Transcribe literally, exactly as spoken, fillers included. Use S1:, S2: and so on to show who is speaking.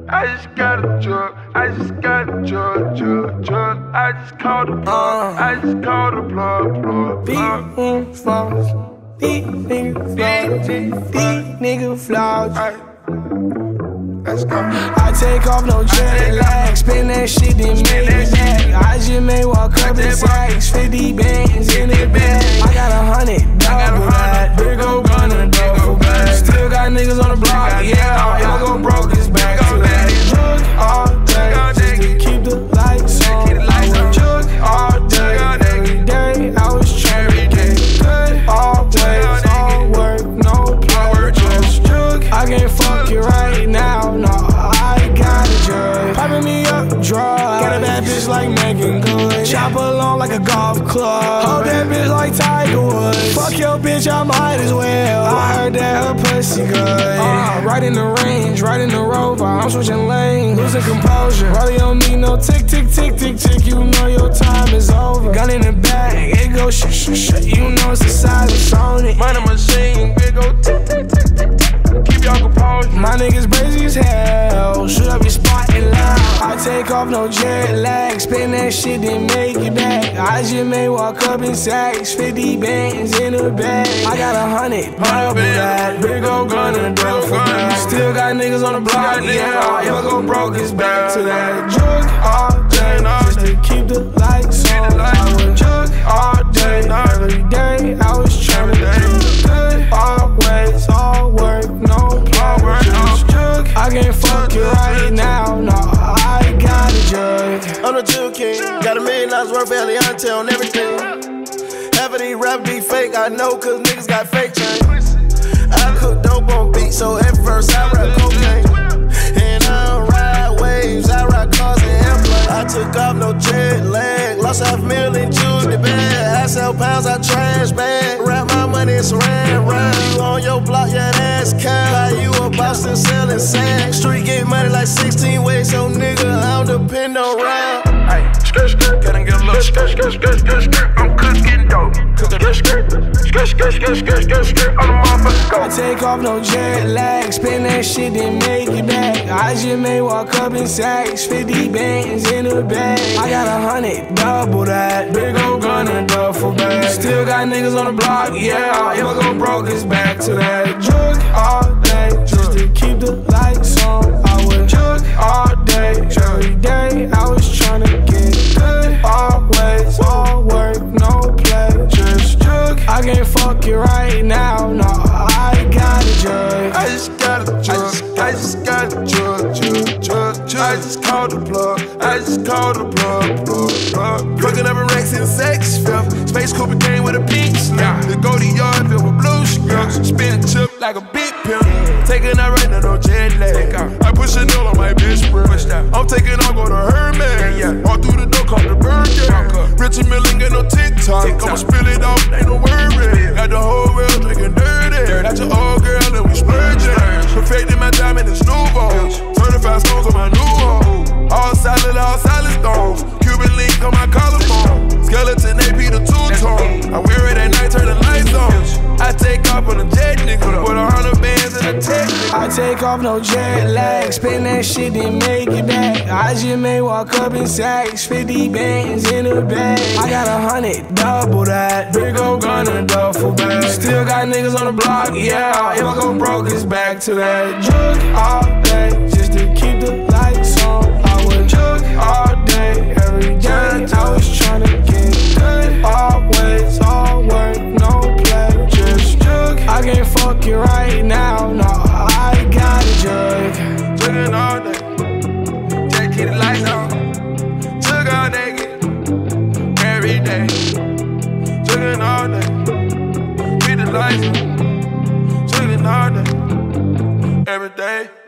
S1: I just got a drug, I just got a drug, drug, drug. I just called the plug, I just called the plug, plug, plug.
S2: Big flaws, big nigga flaws, big nigga flaws.
S1: Let's go.
S2: I take off no jet lag, spin that shit then make it back. I just may walk up in sacks, fifty bands in the bag. I got a hundred, double that, big old gun and a duffel bag. Still got niggas on the block, yeah. If I go broke, it's back to that. Drug all day, just to keep the lights on. I went drug all day, every day. I was trying to get good, always, all work, no play. Just drug, I can't fuck you right now. No, I got a drug. Popping me up, drug. Got a bad bitch like Megan Good. Chop along like a golf club. Hold that bitch like Tiger Woods. Fuck your bitch, I might as well. I heard that her pussy good. Uh, right in the range, right in the rover. I'm switching lanes, losing composure. Rollie don't need no tick, tick, tick, tick, tick. You know your time is over. Gun in the bag, it go sh sh sh. You know it's the size of Sony.
S1: Money machine, it go tick, tick, tick, tick, tick. Keep y'all composure.
S2: My niggas crazy as hell. Shoot up your spot and loud. I take off no jet lag, spin that shit then make it back. I just may walk up in sacks, fifty bands in a bag. I got a hundred, double that, big old gun and a duffel bag. Still got niggas on the block, yeah. If I go broke, it's back to that. Drug all day, just to keep the lights on. I went drug all day, every day. I was trying to do good, always, all work, no play. Just drug, I can't fuck you right now, no. I got a drug.
S3: I'm the Jill King, got a million dollars worth of Eliante on everything. Half of these rap be fake, I know, cause niggas got fake chains. I cook dope on beats, so at first I rap cocaine. And I don't ride waves, I ride cars and airplanes. I took off no jet lag, lost half a million, choose the bag. I sell pounds, I trash bag. Wrap my money in saran wrap. You on your block, yeah, that's cow. Buy you a Boston selling sand. Street get money like sixteen ways, so nigga, I don't depend on round.
S1: Ay, skirt, skirt, gotta get a little skirt, skirt, skirt, skirt, skirt. I'm cooking dope. Skirt, skirt, skirt, skirt, skirt, skirt, skirt, skirt. On the motherfucker go.
S2: I take off no jet lag, spin that shit then make it back. I just may walk up in sacks, fifty bands in a bag. I got a hundred, double that, big old gun and a duffel bag. Still got niggas on the block, yeah. If I go broke, it's back to that. Drug all day, just to keep the lights on. I went drug all day, every day. I was trying to get good, always, all work, no play. Just drug, I can't fuck you right now, no. I got a drug.
S1: I just got a drug, I just got a drug, drug, drug, drug. I just called the plug, I just called the plug, plug, plug. Plugging up in racks in sex fifth. Space Cooper came with a pink snap. The Goldie Yard filled with blue strips. Spin a chip like a big pimp. Taking out right now, no jet lag. I push a nail on my bitch, bro. I'm taking off, go to Herman. All through the door, call the burger. Richard Mille get no TikTok. I'ma spill it off, ain't no worry. Got the whole world drinking dirty. Got your old girl and we splurging. Perfecting my diamond and Snowballs. Certified stones on my new home. All solid, all solid stones. Cuban link on my collarbone. Skeleton A P the two-tone. I wear it at night, turn the lights on. I take off on a jet, nigga. Put a hundred bands in a tech, nigga.
S2: I take off no jet lag, spin that shit then make it back. I just may walk up in sacks, fifty bands in a bag. I got a hundred, double that, big old gun and a duffel bag. Still got niggas on the block, yeah. If I go broke, it's back to that. Drug all day, just to keep the lights on. I went drug all day, every day. I was trying to get good, always, all work, no play. Just drug, I can't fuck you right now, no. I got a drug.
S1: Drugging all day, just keep the lights on. Drug all day, every day. Drugging all day, keep the lights on. Drugging all day, every day.